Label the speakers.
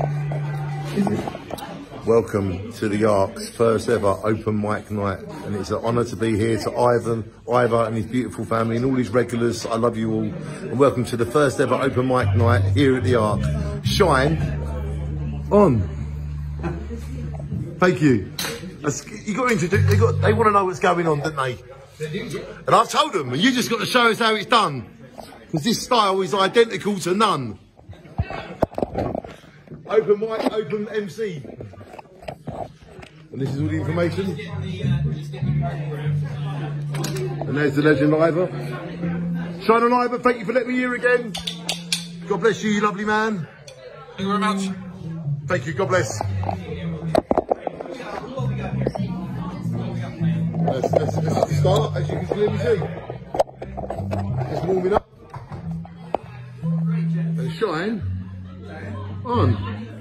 Speaker 1: Welcome to the Ark's first ever open mic night, and it's an honour to be here. To Ivor and his beautiful family and all his regulars, I love you all, and welcome to the first ever open mic night here at the Ark. Shine on. Thank you. You got to introduce. They want to know what's going on, don't they? And I've told them, and you just got to show us how it's done, because this style is identical to none. Open mic, open MC. And this is all the information. And there's the legend Ivor. Shine on Ivor, thank you for letting me here again. God bless you, you lovely man.
Speaker 2: Thank you very much.
Speaker 1: Thank you, God bless. Let's start, as you can clearly see. Just warming up. And shine on.